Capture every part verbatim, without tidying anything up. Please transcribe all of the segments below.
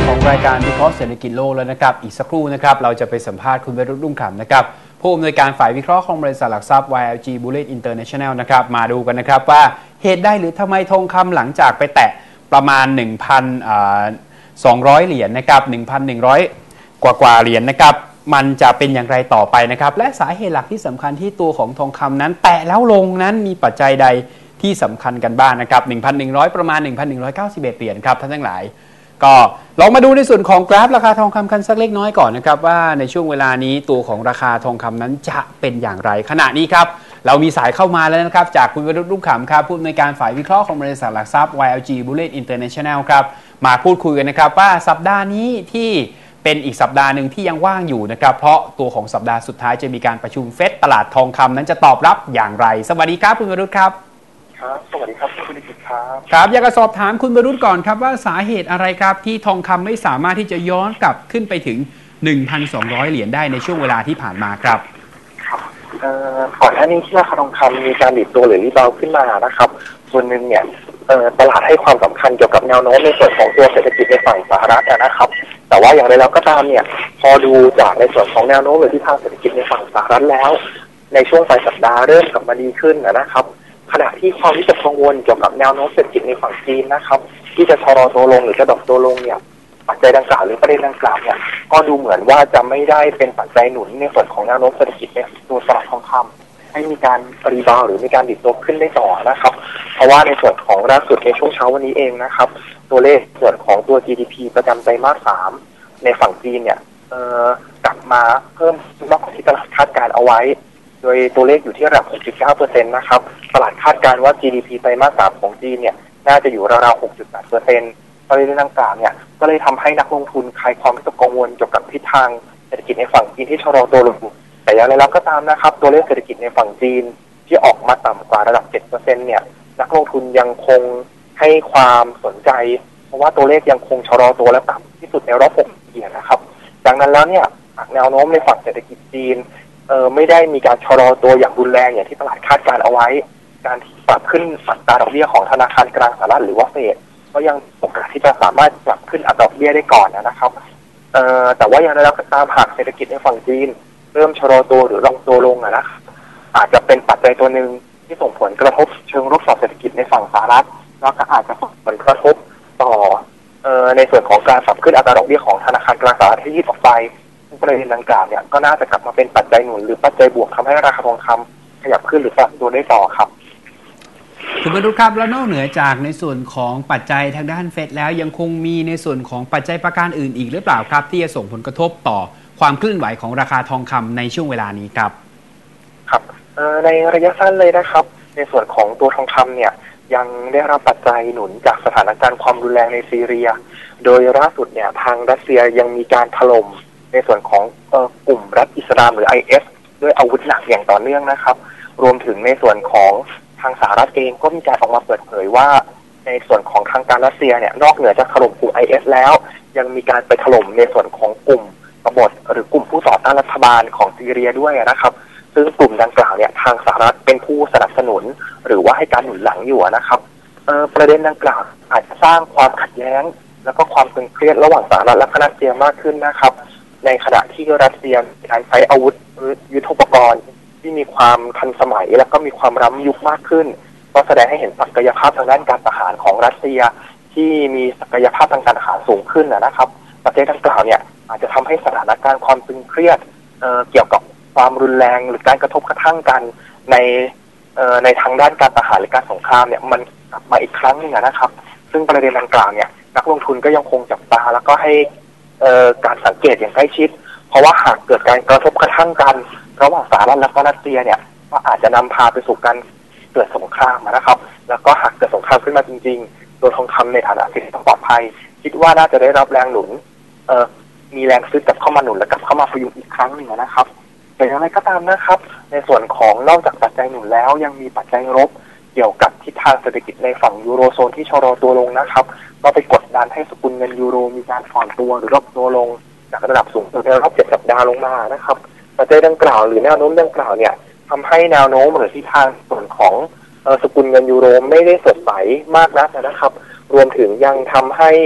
ของรายการวิเคราะห์เศรษฐกิจโลกแล้วนะครับอีกสักครู่นะครับเราจะไปสัมภาษณ์คุณวรุษรุ่งขำนะครับผู้อำนวยการฝ่ายวิเคราะห์ของบริษัทหลักทรัพย์ วาย แอล จี Bullion International นะครับมาดูกันนะครับว่าเหตุใดหรือทำไมทองคำหลังจากไปแตะประมาณ หนึ่งพันสองร้อย เหรียญนะครับ หนึ่งพันหนึ่งร้อย กว่ากว่าเหรียญนะครับมันจะเป็นอย่างไรต่อไปนะครับและสาเหตุหลักที่สำคัญที่ตัวของทองคำนั้นแตะแล้วลงนั้นมีปัจจัยใดที่สำคัญกันบ้าง น, นะครับ หนึ่งพันหนึ่งร้อย ประมาณ หนึ่งพันหนึ่งร้อยเก้าสิบเอ็ด เหรียญครับท่านทั้งหลายก็ลองมาดูในส่วนของกราฟราคาทองคำกันสักเล็กน้อยก่อนนะครับว่าในช่วงเวลานี้ตัวของราคาทองคำนั้นจะเป็นอย่างไรขณะนี้ครับเรามีสายเข้ามาแล้วนะครับจากคุณวรุษรุ่งขำครับผู้อำนวยการฝ่ายวิเคราะห์ของบริษัทหลักทรัพย์ วาย แอล จี Bullion International ครับมาพูดคุยกันนะครับว่าสัปดาห์นี้ที่เป็นอีกสัปดาห์หนึ่งที่ยังว่างอยู่นะครับเพราะตัวของสัปดาห์สุดท้ายจะมีการประชุมเฟดตลาดทองคำนั้นจะตอบรับอย่างไรสวัสดีครับคุณวรุษครับครับสวัสดีครับคุณนิติครับครับอยากจะสอบถามคุณวรุษก่อนครับว่าสาเหตุอะไรครับที่ทองคำไม่สามารถที่จะย้อนกลับขึ้นไปถึง หนึ่งพันสองร้อย เหรียญได้ในช่วงเวลาที่ผ่านมาครับครับเอ่อก่อนหน้านี้ที่ราคาทองคำมีการดิดตัวหรือรีบาวขึ้นมานะครับส่วนหนึ่งเนี่ยเอ่อตลาดให้ความสำคัญเกี่ยวกับแนวโน้มในส่วนของตัวเศรษฐกิจในฝั่งสหรัฐนะครับแต่ว่าอย่างไรแล้วก็ตามเนี่ยพอดูจากในส่วนของแนวโน้มหรือทิศทางเศรษฐกิจในฝั่งสหรัฐแล้วในช่วงปลายสัปดาห์เริ่มกลับมาดีขึ้นนะครับขณะที่ความวิตกกังวลเกี่ยวกับแนวโน้มเศรษฐกิจในฝั่งจีนนะครับที่จะชะลอตัวลงหรือจะดรอปตัวลงเนี่ยปัจจัยดังกล่าวหรือประเด็นดังกล่าวเนี่ยก็ดูเหมือนว่าจะไม่ได้เป็นปัจจัยหนุนในส่วนของแนวโน้มเศรษฐกิจในตัวตลาดทองคำให้มีการรีบาวหรือมีการดิดตัวขึ้นได้ต่อนะครับเพราะว่าในส่วนของล่าสุดในช่วงเช้าวันนี้เองนะครับตัวเลขส่วนของตัว จี ดี พี ประจำไตรมาสสามในฝั่งจีนเนี่ยเอ่อกลับมาเพิ่มมากกว่าที่ตลาดคาดการเอาไว้โดยตัวเลขอยู่ที่ระดับ หกจุดเก้าเปอร์เซ็นต์ นะครับตลาดคาดการณ์ว่า จี ดี พี ไตรมาสสามของจีนเนี่ยน่าจะอยู่ราวๆ หกจุดแปดเปอร์เซ็นต์ ประเด็นดังกล่าวเนี่ยก็เลยทำให้นักลงทุนคลายความวิตกกังวลเกี่ยวกับทิศทางเศรษฐกิจในฝั่งจีนที่ชะลอตัวลงแต่อย่างไรแล้วก็ตามนะครับตัวเลขเศรษฐกิจในฝั่งจีนที่ออกมาต่ำกว่าระดับ เจ็ดเปอร์เซ็นต์ เนี่ยนักลงทุนยังคงให้ความสนใจเพราะว่าตัวเลขยังคงชะลอตัวและต่ำที่สุดในรอบหกปีนะครับดังนั้นแล้วเนี่ยแนวโน้มในฝั่งเศรษฐกิจจีนเอ่อไม่ได้มีการชะลอตัวอย่างรุนแรงอย่างที่ตลาดคาดการเอาไว้การปรับขึ้นอัตราดอกเบี้ยของธนาคารกลางสหรัฐหรือว่าเฟดก็ยังโอกาสที่จะสามารถปรับขึ้นอัตราดอกเบี้ยได้ก่อนนะครับเอ่อแต่ว่าอย่างไรแล้วก็ตามหากเศรษฐกิจในฝั่งจีนเริ่มชะลอตัวหรือลงตัวลงนะอาจจะเป็นปัจจัยตัวหนึ่งที่ส่งผลกระทบเชิงรุกต่อเศรษฐกิจในฝั่งสหรัฐแล้วก็อาจจะส่งผลกระทบต่อเอ่อในส่วนของการปรับขึ้นอัตราดอกเบี้ยของธนาคารกลางสหรัฐที่ยืดออกไปประเด็นดังกล่าวเนี่ยก็น่าจะกลับมาเป็นปัจจัยหนุนหรือปัจจัยบวกทำให้ราคาทองคำขยับขึ้นหรือปรับตัวได้ต่อครับคุณบรรลุครับแล้วนอกเหนือจากในส่วนของปัจจัยทางด้านเฟดแล้วยังคงมีในส่วนของปัจจัยประการอื่นอีกหรือเปล่าครับที่จะส่งผลกระทบต่อความเคลื่อนไหวของราคาทองคำในช่วงเวลานี้ครับครับในระยะสั้นเลยนะครับในส่วนของตัวทองคำเนี่ยยังได้รับปัจจัยหนุนจากสถานการณ์ความรุนแรงในซีเรียโดยล่าสุดเนี่ยทางรัสเซียยังมีการถล่มในส่วนของเอ่อกลุ่มรัฐอิสลามหรือ ไอ เอส ด้วยอาวุธหนักอย่างต่อเนื่องนะครับรวมถึงในส่วนของทางสหรัฐเองก็มีการออกมาเปิดเผยว่าในส่วนของทางการรัสเซียเนี่ยนอกเหนือจากถล่มกลุ่ม ไอ เอส แล้วยังมีการไปถล่มในส่วนของกลุ่มกบฏหรือกลุ่มผู้ต่อต้านรัฐบาลของซีเรียด้วยนะครับซึ่งกลุ่มดังกล่าวเนี่ยทางสหรัฐเป็นผู้สนับสนุนหรือว่าให้การหนุนหลังอยู่นะครับเอ่อประเด็นดังกล่าวอาจจะสร้างความขัดแย้งแล้วก็ความตึงเครียดระหว่างสหรัฐและรัสเซียมากขึ้นนะครับในขณะที่รัสเซียมีการใช้อาวุธยุทโธปกรณ์ที่มีความทันสมัยและก็มีความล้ำยุคมากขึ้นก็แสดงให้เห็นศักยภาพทางด้านการทหารของรัสเซียที่มีศักยภาพทางการทหารสูงขึ้นนะครับประเทศดังกล่าวเนี่ยอาจจะทำให้สถานการณ์ความตึงเครียด เอ่อ เกี่ยวกับความรุนแรงหรือการกระทบกระทั่งกันในเอ่อในทางด้านการทหารหรือการสงครามเนี่ยมันกลับมาอีกครั้งนึงนะครับซึ่งประเด็นดังกล่าวเนี่ยนักลงทุนก็ยังคงจับตาแล้วก็ให้เอ่อการสังเกตอย่างใกล้ชิดเพราะว่าหากเกิดการกระทบกระทั่งกันระหว่างสหรัฐและรัสเซียเนี่ยก็อาจจะนำพาไปสู่การเกิดสงครามนะครับแล้วก็หากเกิดสงครามขึ้นมาจริงๆตัวทองคำในฐานะสินทรัพย์ปลอดภัยคิดว่าน่าจะได้รับแรงหนุนเอ่อมีแรงซื้อกลับเข้ามาหนุนและกลับเข้ามาพยุงอีกครั้งหนึ่งนะครับแต่อย่างไรก็ตามนะครับในส่วนของนอกจากปัจจัยหนุนแล้วยังมีปัจจัยลบเกี่ยวกับทิศทางเศรษฐกิจในฝั่งยูโรโซนที่ชะลอตัวลงนะครับก็ไปกดดันให้สกุลเงินยูโรมีการอ่อนตัวหรือลดตัวลงจากระดับสูงสุดในรอบเจ็ดสัปดาห์ลงมานะครับปัจจัยดังกล่าวหรือแนวโน้มดังกล่าวเนี่ยทำให้แนวโน้มหรือทิศทางส่วนของสกุลเงินยูโรไม่ได้สดใสมากนักนะครับรวมถึงยังทำให้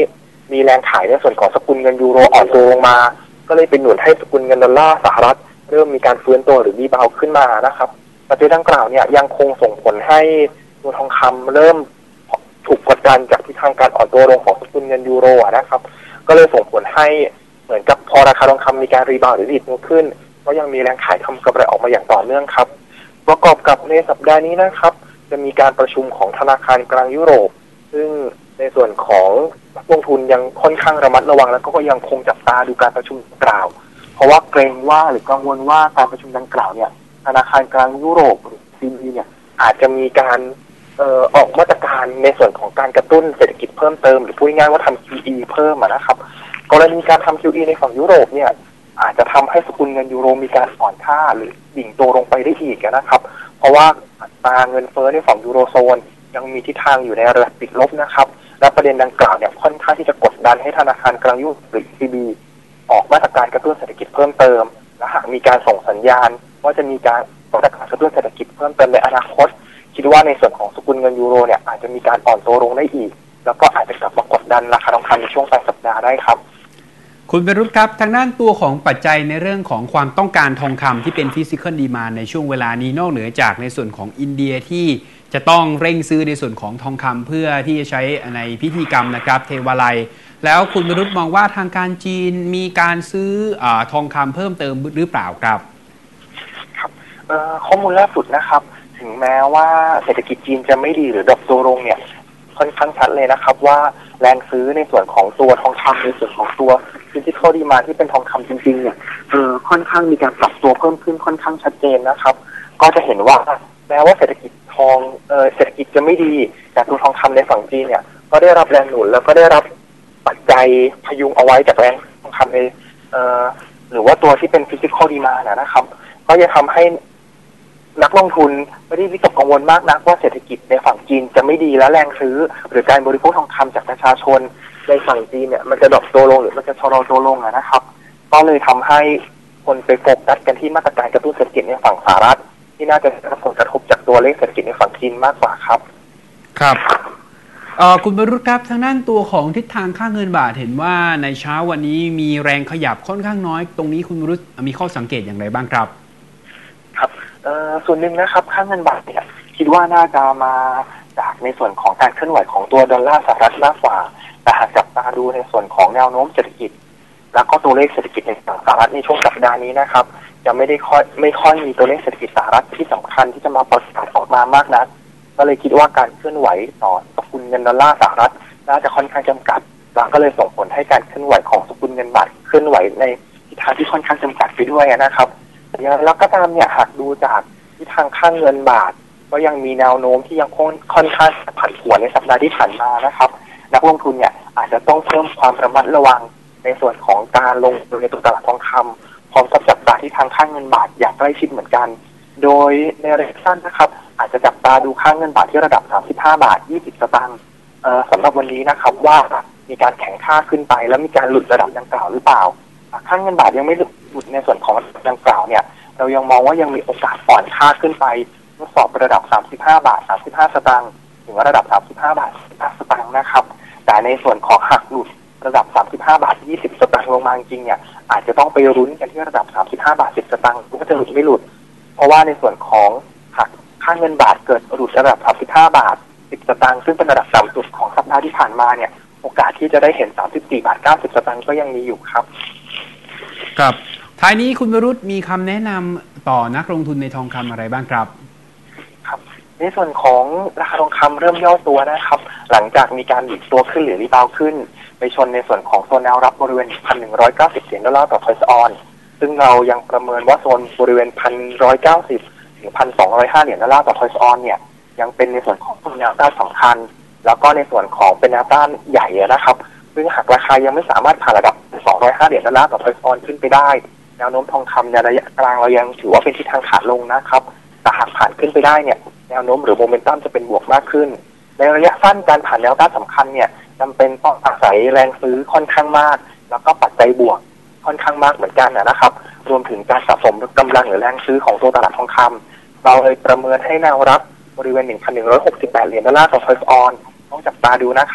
มีแรงขายในส่วนของสกุลเงินยูโรอ่อนตัวลงมาก็เลยเป็นหนุนให้สกุลเงินดอลลาร์สหรัฐเริ่มมีการฟื้นตัวหรือรีบาวขึ้นมานะครับปัจจัยดังกล่าวเนี่ยยังคงส่งผลให้ตัวทองคำเริ่มถูกกดดันจากทิศทางการอ่อนตัวลงของสกุลเงินยูโรนะครับก็เลยส่งผลให้เหมือนกับพอราคาทองคำมีการรีบาวหรือดีดตัวขึ้นก็ยังมีแรงขายทำกำไรออกมาอย่างต่อเนื่องครับประกอบกับในสัปดาห์นี้นะครับจะมีการประชุมของธนาคารกลางยุโรปซึ่งในส่วนของนักลงทุนยังค่อนข้างระมัดระวังแล้วก็ยังคงจับตาดูการประชุมดังกล่าวเพราะว่าเกรงว่าหรือกังวลว่าการประชุมดังกล่าวเนี่ยธนาคารกลางยุโรปหรือ ซี บี เนี่ยอาจจะมีการเอ่อออกมาตรการในส่วนของการกระตุ้นเศรษฐกิจเพิ่มเติมหรือพูดง่ายๆว่าทำ คิว อี เพิ่มนะครับกรณีการทำ คิว อี ในฝั่งยุโรปเนี่ยอาจจะทำให้สกุลเงินยูโรมีการอ่อนค่าหรือดิ่งตัวลงไปได้อีกนะครับเพราะว่าอัตราเงินเฟ้อในฝั่งยูโรโซนยังมีทิศทางอยู่ในระดับติดลบนะครับและประเด็นดังกล่าวเนี่ยค่อนข้างที่จะกดดันให้ธนาคารกลางยุโรปหรือ ซี บี ออกมาตรการกระตุ้นเศรษฐกิจเพิ่มเติมและหากมีการส่งสัญญาณว่าจะมีการมาตรการกระตุ้นเศรษฐกิจเพิ่มเติมในอนาคตคิดว่าในส่วนของสกุลเงินยูโรเนี่ยอาจจะมีการอ่อนตัวลงได้อีกแล้วก็อาจจะกลับมากดดันราคาทองคำในช่วงปลายสัปดาห์ได้ครับคุณเป็นรุตครับทางด้านตัวของปัจจัยในเรื่องของความต้องการทองคำที่เป็นฟิสิคอลดีมานด์ในช่วงเวลานี้นอกเหนือจากในส่วนของอินเดียที่จะต้องเร่งซื้อในส่วนของทองคำเพื่อที่จะใช้ในพิธีกรรมนะครับเทวาลัยแล้วคุณเป็นรุตมองว่าทางการจีนมีการซื้ออทองคำเพิ่มเติมหรือเปล่าครับครับข้อมูลล่าสุดนะครับถึงแม้ว่าเศรษฐกิจจีนจะไม่ดีหรือดรอปตัวลงเนี่ยค่อนข้างชัดเลยนะครับว่าแรงซื้อในส่วนของตัวทองคำในส่วนของตัวฟิสิคอลดีมานด์ที่เป็นทองคำจริงๆเนี่ยเออค่อนข้างมีการปรับตัวเพิ่มขึ้นค่อนข้างชัดเจนนะครับก็จะเห็นว่าแม้ว่าเศรษฐกิจทองเออเศรษฐกิจจะไม่ดีแต่ตัวทองคำในฝั่งจีนเนี่ยก็ได้รับแรงหนุนแล้วก็ได้รับปัจจัยพยุงเอาไว้จากแรงทองคำในเออหรือว่าตัวที่เป็นฟิสิคอลดีมานด์นะครับก็จะทำให้นักลงทุนไม่ได้วิตกกังวลมากนักว่าเศรษฐกิจในฝั่งจีนจะไม่ดีและแรงซื้อหรือการบริโภคทองคำจากประชาชนในฝั่งจีนเนี่ยมันจะดรอปตัวลงหรือมันจะชะลอตัวลงนะครับก็เลยทำให้คนไปโฟกัสกันที่มาตรการกระตุ้นเศรษฐกิจในฝั่งสหรัฐที่น่าจะได้รับผลกระทบจากตัวเลขเศรษฐกิจในฝั่งจีนมากกว่าครับครับคุณบรรลุครับทางด้านตัวของทิศทางค่าเงินบาทเห็นว่าในเช้าวันนี้มีแรงขยับค่อนข้างน้อยตรงนี้คุณบรรลุมีข้อสังเกตอย่างไรบ้างครับครับส่วนหนึ่งนะครับค่าเงินบาทเนี่ยคิดว่าน่าจะมาจากในส่วนของการเคลื่อนไหวของตัวดอลลาร์สหรัฐมากกว่าแต่หากจับตาดูในส่วนของแนวโน้มเศรษฐกิจแล้วก็ตัวเลขเศรษฐกิจในฝั่งสหรัฐในช่วงสัปดาห์นี้นะครับจะไม่ได้ค่อยไม่ค่อยมีตัวเลขเศรษฐกิจสหรัฐที่สำคัญที่จะมาประกาศออกมามากนักก็เลยคิดว่าการเคลื่อนไหวต่อสกุลเงินดอลลาร์สหรัฐน่าจะค่อนข้างจำกัดแล้วก็เลยส่งผลให้การเคลื่อนไหวของสกุลเงินบาทเคลื่อนไหวในทิศทางที่ค่อนข้างจำกัดไปด้วยนะครับแล้วก็ตามเนี่ยหากดูจากทิศทางค่าเงินบาทก็ยังมีแนวโน้มที่ยังค่อนข้างผันผวนในสัปดาห์ที่ผ่านมานะครับนักลงทุนเนี่ยอาจจะต้องเพิ่มความระมัดระวังในส่วนของการลงทุนในตัวตลาดทองคำพร้อมกับจับตาที่ทางค่าเงินบาทอย่างใกล้ชิดเหมือนกันโดยในระยะสั้นนะครับอาจจะจับตาดูค่าเงินบาทที่ระดับสามสิบห้าบาทยี่สิบสตางค์สำหรับวันนี้นะครับว่ามีการแข็งค่าขึ้นไปแล้วมีการหลุดระดับดังกล่าวหรือเปล่าค่าเงินบาทยังไม่หลุดในส่วนของดังกล่าวเนี่ยเรายังมองว่ายังมีโอกาสอ่อนค่าขึ้นไปทดสอบระดับสามสิบห้าบาทสามสิบห้าสตางค์ถึงระดับสามสิบห้าบาทสิบห้าสตางค์นะครับแต่ในส่วนของหักหลุดระดับสามสิบห้าบาทยี่สิบสตางค์ลงมาจริงเนี่ยอาจจะต้องไปรุ้นกันที่ระดับสามสิบห้าบาทสิบสตางค์ว่าจะหลุดไม่หลุดเพราะว่าในส่วนของหักค่าเงินบาทเกิดหลุดระดับสามสิบห้าบาทสิบสตางค์ซึ่งเป็นระดับต่ำสุดของสัปดาห์ที่ผ่านมาเนี่ยโอกาสที่จะได้เห็นสามสิบสี่บาทเก้าสิบสตางค์ก็ยังมีอยู่ครับครับท้ายนี้คุณวรุษมีคำแนะนำต่อนักลงทุนในทองคำอะไรบ้างครับครับในส่วนของราคาทองคำเริ่มย่อตัวนะครับหลังจากมีการดิดตัวขึ้นหรือรีบาวขึ้นไปชนในส่วนของโซนแนวรับบริเวณ หนึ่งพันหนึ่งร้อยเก้าสิบ เหรียญดอลลาร์ต่อทอยส์ออนซึ่งเรายังประเมินว่าโซนบริเวณ หนึ่งพันหนึ่งร้อยเก้าสิบ ถึง หนึ่งพันสองร้อยห้า เหรียญดอลลาร์ต่อทอยส์ออนเนี่ยยังเป็นในส่วนของแนวต้านสำคัญแล้วก็ในส่วนของเป็นแนวต้านใหญ่นะครับซึ่งหากราคายังไม่สามารถผ่านระดับสองร้อยห้าเหรียญดอลลาร์ต่อทอยส์ออนขึ้นไปได้แนวโน้มทองคำในระยะกลางเรายังถือว่าเป็นทิศทางขาลงนะครับแต่หากผ่านขึ้นไปได้เนี่ยแนวโน้มหรือโมเมนตัมจะเป็นบวกมากขึ้นในระยะสั้นการผ่านแนวต้านสำคัญเนี่ยจำเป็นต้องอาศัยแรงซื้อค่อนข้างมากแล้วก็ปัจจัยบวกค่อนข้างมากเหมือนกันนะครับรวมถึงการสะสมกำลังหรือแรงซื้อของตัวตลาดทองคำเราเลยประเมินให้แนวรับบริเวณ หนึ่งพันหนึ่งร้อยหกสิบแปด เหรียญดอลลาร์ต่อทอยส์ออนต้องจับตาดูนะครับ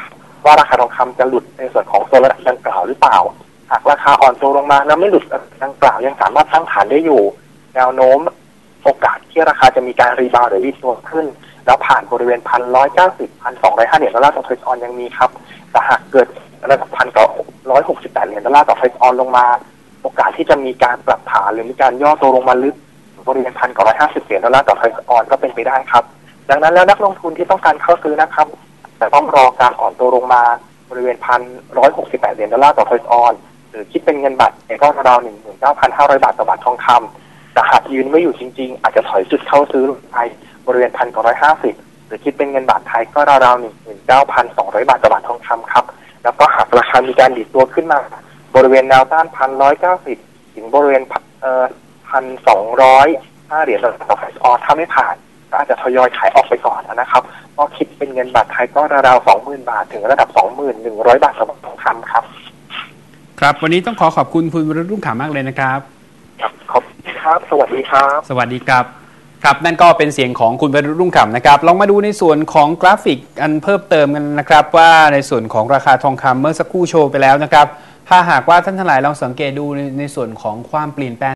ว่าราคาทองคำจะหลุดในส่วนของโซนระดับดังกล่าวหรือเปล่าหากราคาอ่อนตัวลงมาแล้วไม่หลุดดังกล่าวยังสามารถตั้งฐานได้อยู่แนวโน้มโอกาสที่ราคาจะมีการรีบาวด์หรือรีตัวขึ้นแล้วผ่านบริเวณพันร้อยเก้าสิบพันสองร้อยห้าเหรียญดอลลาร์ต่อเทรดออนยังมีครับแต่หากเกิดระดับพันต่อร้อยหกสิบแปดเหรียญดอลลาร์ต่อเทรดออนลงมาโอกาสที่จะมีการปรับฐานหรือมีการย่อตัวลงมาลึกบริเวณพันกับร้อยห้าสิบเหรียญดอลลาร์ต่อเทรดออนก็เป็นไปได้ครับดังนั้นแล้วนักลงทุนที่ต้องการเข้าซื้อนะครับแต่ต้องรอการอ่อนตัวลงมาบริเวณพันร้อยหกสิบแปดเหรียญดอลลาร์ต่อเทรดออนหรือคิดเป็นเงินบาทก็ราวๆหนึ่งหมื่นเก้าพันห้าร้อยบาทต่อบาททองคำแต่หากยืนไม่อยู่จริงๆอาจจะถอยจุดเข้าซื้อลงไปบริเวณพันกับร้อยห้าสิบหรือคิดเป็นเงินบาทไทยก็ราวๆหนึ่งหมื่นเก้าพันสองร้อยบาทต่อบาททองคำครับแล้วก็หากราคามีการดีดตัวขึ้นมาบริเวณแนวต้านพันร้อยเก้าสิบถึงบริเวณเอ่อพันสองร้อยห้าเหรียญต่อเทรดออนถ้าไม่ผ่านก็อาจจะทยอยขายออกไปก่อนนะครับก็คิดเป็นเงินบาทไทยก็ราวๆสองหมื่นบาทถึงระดับสองหมื่นหนึ่งร้อยบาทต่อบาททองคำครับครับวันนี้ต้องขอขอบคุณคุณวรุษรุ่งขำมากเลยนะครับครับขอบคุณครับสวัสดีครับสวัสดีครับครับนั่นก็เป็นเสียงของคุณวรุษรุ่งขำนะครับลองมาดูในส่วนของกราฟิกอันเพิ่มเติมกันนะครับว่าในส่วนของราคาทองคำเมื่อสักครู่โชว์ไปแล้วนะครับถ้าหากว่าท่านทั้งหลายลองสังเกตดูในในส่วนของความเปลี่ยนแปลง